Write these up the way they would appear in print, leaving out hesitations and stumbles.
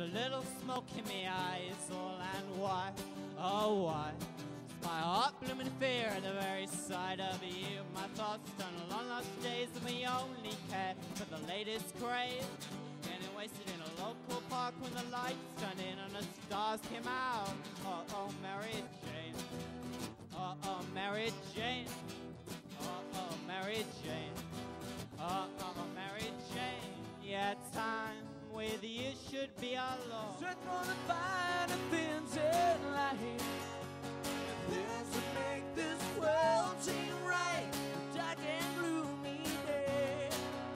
little smoke in my eyes, all and why, oh why? Is my heart blooming fear at the very sight of you? My thoughts turn long lost days and we only care for the latest craze. Getting wasted in a local park when the lights turned in and the stars came out. Oh, oh, Mary Jane. Oh, oh, Mary Jane. Oh, oh, Mary Jane. Oh, oh, Mary Jane. Yeah, time with you should be our law. Strength for the finer things in life, things that make this world seem right. Dark and gloomy day.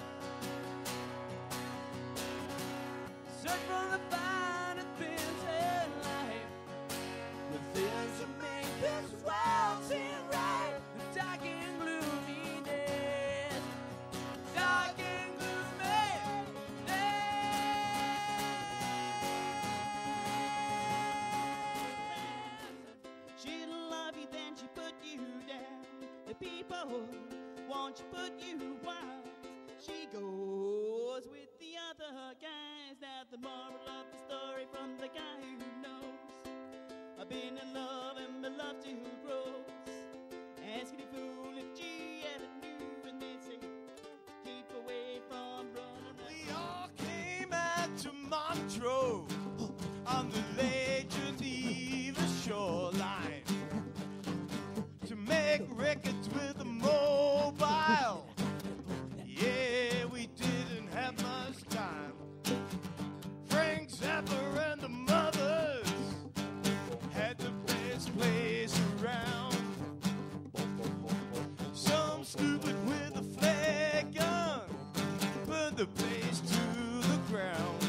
Search for the finer things in life, the things that make this world seem right. Dark and gloomy days. Dark and gloomy days. She'll love you, then she put you down. The people won't you put you out. She goes with the other guys. That's the moral of the story from the guy who knows. I've been in love and beloved who grows. Asking a fool if she ever knew, and they say keep away from running. We all came out to Montreux on the late Geneva shoreline to make records with a mobile. Yeah, we didn't have much time. Frank Zappa and the Mothers had the best place around. Some stupid with a flare gun burned the place to the ground.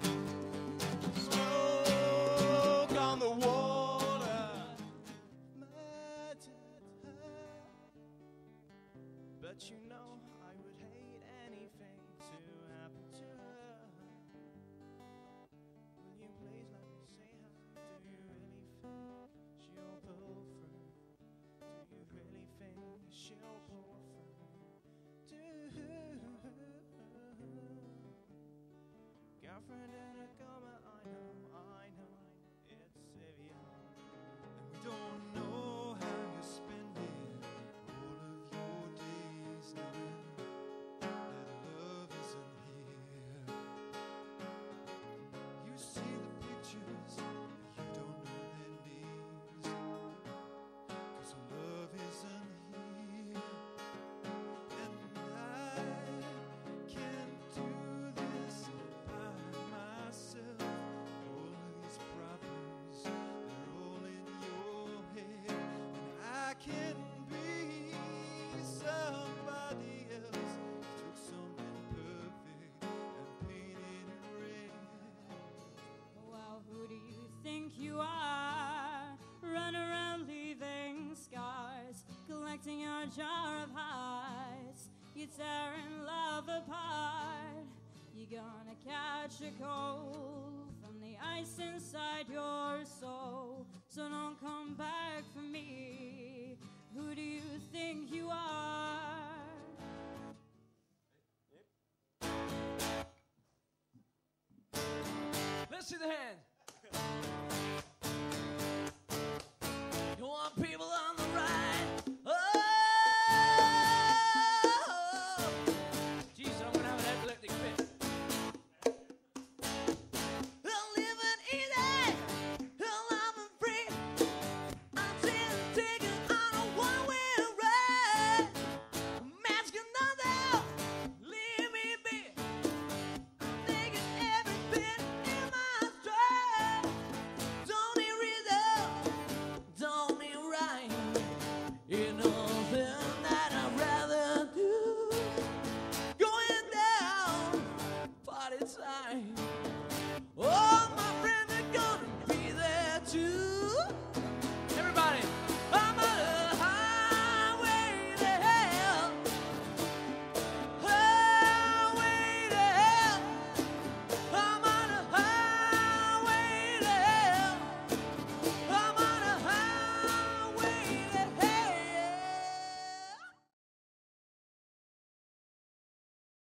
Smoke on the water, my time. But you know I would hate anything to happen to her. Will you please let me say hi? Do you really think she'll pull through? Do you really think she'll pull through? Girlfriend in a coma, I know, it's Savior. And we don't know how you're spending all of your days knowing that love isn't here. You see the pictures, you don't know their names, 'cause love isn't here. And I can't do this by myself. All of these problems, they're all in your head. And I can't be somebody else. You took something perfect and painted it red. Well, who do you think you are? Run around leaving scars, collecting your jar of highs. You're tearing love apart. You're gonna catch a cold from the ice inside your soul. So don't come back for me. Who do you think you are? Let's see the hand.